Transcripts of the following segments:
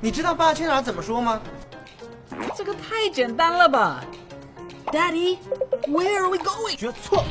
你知道《爸爸去哪儿》怎么说吗？ 这个太简单了吧 ？Daddy, where are we going？ 绝错！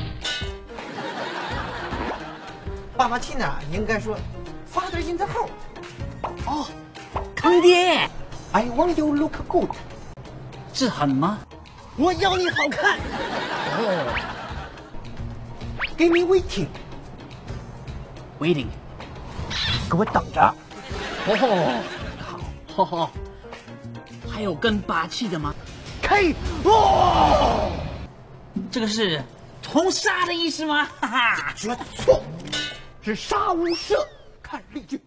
爸爸去哪儿应该说 Father in the home。 哦，坑爹 I want you look good。 这狠吗？ 我要你好看。哦。Give me waiting。 Waiting。 给我等着。 哦，好，好。还有更霸气的吗？ 开！哦。 这个是通杀的意思吗？哈哈， 绝错，是杀无赦。看例句。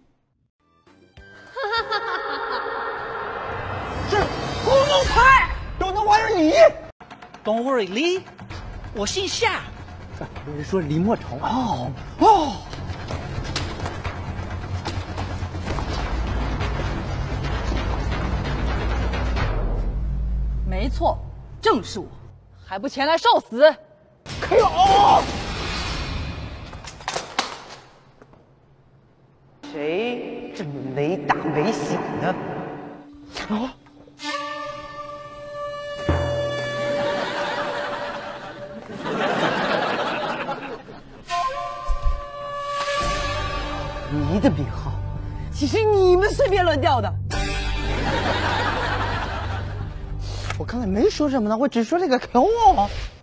是红龙牌。都能玩你。 Don't worry, Lee， 我姓夏。 有人说李莫愁。哦。 没错，正是我，还不前来受死！ 开哦！谁这么没大没小的？哦。你的名号， 其实你们随便乱调的。 我刚才没说什么呢，我只说了个 Q 哦。